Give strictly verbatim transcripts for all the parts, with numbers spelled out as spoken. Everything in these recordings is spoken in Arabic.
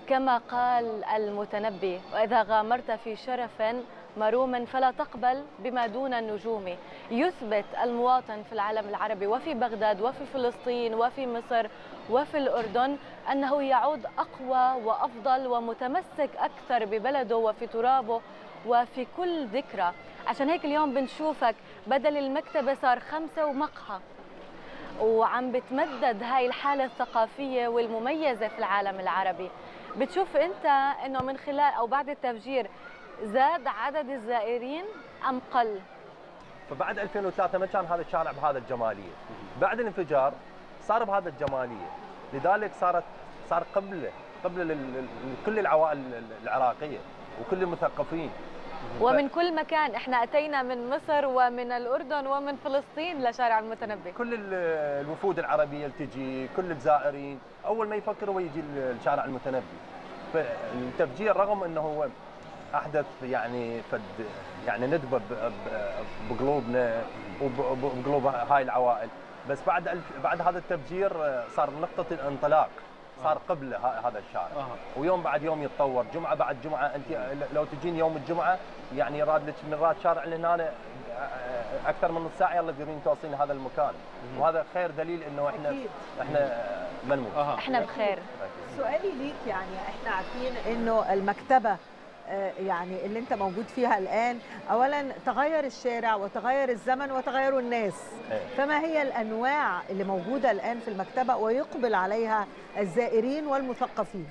كما قال المتنبي: وإذا غامرت في شرف مروم فلا تقبل بما دون النجوم. يثبت المواطن في العالم العربي وفي بغداد وفي فلسطين وفي مصر وفي الأردن أنه يعود أقوى وأفضل ومتمسك أكثر ببلده وفي ترابه وفي كل ذكرى. عشان هيك اليوم بنشوفك بدل المكتبة صار خمسة ومقهى، وعم بتمدد هاي الحالة الثقافية والمميزة في العالم العربي. بتشوف أنت أنه من خلال أو بعد التفجير زاد عدد الزائرين أم قل؟ فبعد ألفين وثلاثة ما كان هذا الشارع بهذا الجمالية، بعد الانفجار صار بهذا الجمالية، لذلك صارت صار قبلة قبلة لكل العوائل العراقية وكل المثقفين ومن كل مكان. احنا اتينا من مصر ومن الاردن ومن فلسطين لشارع المتنبي. كل الوفود العربيه اللي تجي، كل الزائرين اول ما يفكروا يجي الشارع المتنبي. فالتفجير رغم انه هو احدث يعني فد يعني ندبه بقلوبنا وبقلوب هاي العوائل، بس بعد بعد هذا التفجير صار نقطه الانطلاق، صار قبله هذا الشارع. أه. ويوم بعد يوم يتطور، جمعه بعد جمعه. انت لو تجين يوم الجمعه يعني راد لك من راد شارع لهنا اكثر من نص ساعه يلا تقدرين توصلين هذا المكان. مم. وهذا خير دليل انه احنا أكيد. احنا ما نموت. أه. احنا بخير. سؤالي ليك، يعني احنا عارفين انه المكتبه يعني اللي انت موجود فيها الان اولا تغير الشارع وتغير الزمن وتغيروا الناس، فما هي الانواع اللي موجوده الان في المكتبه ويقبل عليها الزائرين والمثقفين؟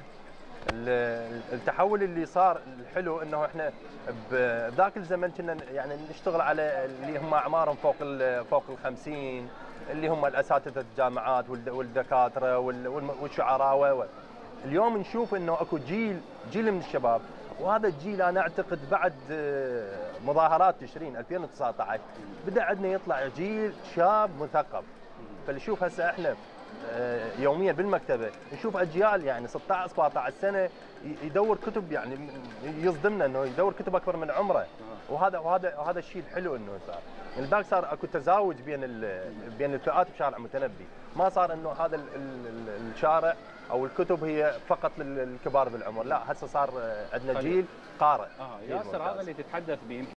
التحول اللي صار الحلو انه احنا بذاك الزمن كنا يعني نشتغل على اللي هم اعمارهم فوق فوق الخمسين، اللي هم الاساتذه الجامعات والدكاتره والشعراء. اليوم نشوف انه اكو جيل جيل من الشباب، وهذا الجيل انا اعتقد بعد مظاهرات تشرين ألفين وتسعة عشر بدا عندنا يطلع جيل شاب مثقف. فنشوف هسه احنا يوميا بالمكتبه نشوف اجيال يعني ستة عشر سبعة عشر سنه يدور كتب، يعني يصدمنا انه يدور كتب اكبر من عمره. وهذا وهذا وهذا الشيء الحلو انه صار. يعني ذاك صار اكو تزاوج بين بين الفئات بشارع المتنبي، ما صار انه هذا الشارع او الكتب هي فقط للكبار بالعمر، لا هسه صار عندنا جيل قارئ. اه ياسر، هذا اللي تتحدث به